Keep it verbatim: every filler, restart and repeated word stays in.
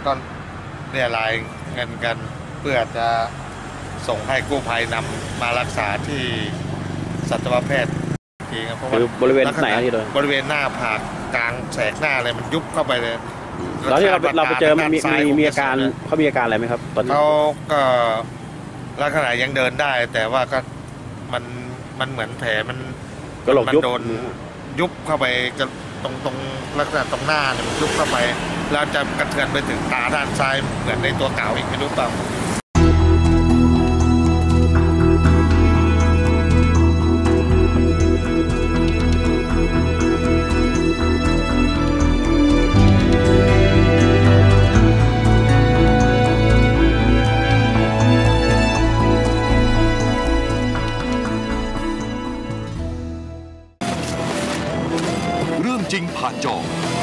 ก็เรียรายเงินกันเพื่อจะส่งให้กู้ภัยนำมารักษาที่สัตวแพทย์ทีครับเพราะว่าบริเวณไหนที่โดนบริเวณหน้าผากกลางแสกหน้าอะไรมันยุบเข้าไปเลยแล้วที่เราเราไปเจอมันมีมีอาการเขามีอาการอะไรไหมครับตอนนี้เขาก็ลักษณะยังเดินได้แต่ว่าก็มันมันเหมือนแผลมันกระโหลกยุบโดนยุบเข้าไปตรงตรงลักษณะตรงหน้าเนี่ยมันยุบเข้าไปแล้วจะกระเทือนไปถึงตาด้านซ้ายเหมือนในตัวเก่าอีกไม่รู้เปล่าเรื่องจริงผ่านจอ